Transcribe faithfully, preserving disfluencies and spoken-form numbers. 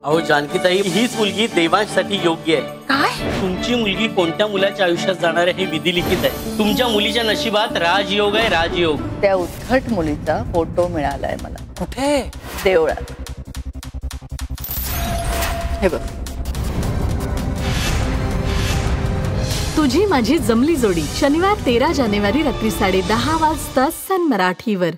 अहो जानकीताई, हीच मुलगी देवांसाठी योग्य आहे. काय? तुमची मुलगी कोणत्या मुलाच्या आयुष्यात जाणार आहे हे विधिलिखित आहे. तुमच्या मुलीच्या नशिबात राजयोग आहे, राजयोग. त्या उद्धट मुलीचा फोटो मिळालाय मला. कुठे? देवळात. हे बघ. तुझी माझी जमली जोडी शनिवार तेरा जानेवारी रात्री साडे दहा वाजता सन मराठीवर.